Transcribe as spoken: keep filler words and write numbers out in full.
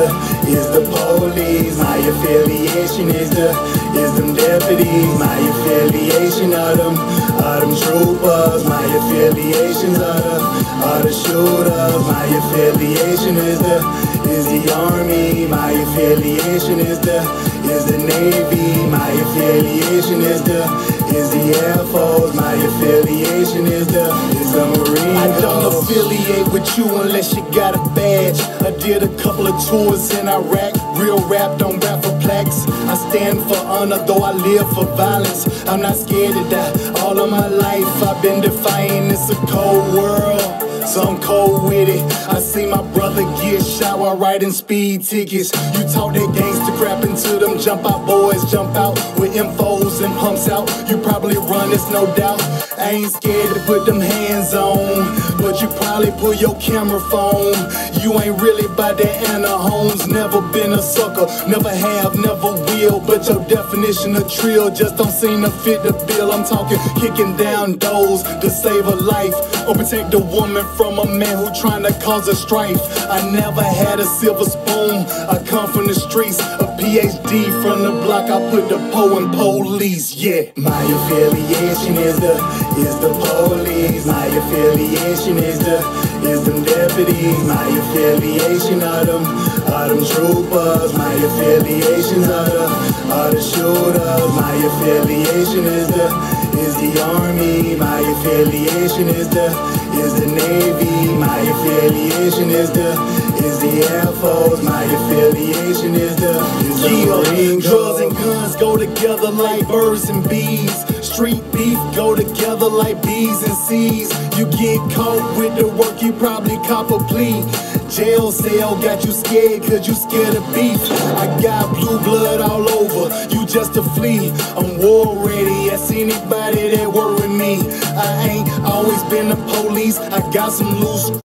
is the police. My affiliation is the, is them deputies. My affiliation are them, are them troopers. My affiliations are the, are the shooters. My affiliation is the, is the army. My affiliation is the, is the navy. My affiliation is the, is the Air Force. My affiliation is the, is the Marine Corps. I don't affiliate with you unless you got a badge. I did a couple of tours in Iraq. Real rap, don't rap for plaques. I stand for honor, though I live for violence. I'm not scared to die. All of my life I've been defying. It's a cold world, so I'm cold with it. I see my brother get shot while riding speed tickets. You talk that gangster crap into them jump out boys, jump out with infos and pumps out. You probably run, it's no doubt. I ain't scared to put them hands on, but you probably pull your camera phone. You ain't really by that Anna Holmes. Never been a sucker, never have, never will. But your definition of trill just don't seem to fit the bill. I'm talking kicking down doors to save a life, or protect a woman from a man who trying to cause a strife. I never had a silver spoon, I come from the streets. A P H D from the block, I put the po in police, yeah. My affiliation is the, is the police. My affiliation is the, is them deputies. My affiliation are them, are them troopers. My affiliations are the, are the shooters. My affiliation is the, is the army. My affiliation is the, is the navy. My affiliation is the, is the Air Force. My affiliation is the, is the Marine Corps. Drugs and guns go together like birds and bees. Street beef go together like B's and C's. You get caught with the work, you probably cop a plea. Jail cell got you scared cause you scared of beef. I got blue blood all over, you just a flea. I'm war ready, ask anybody that work with me. I ain't always been the police, I got some loose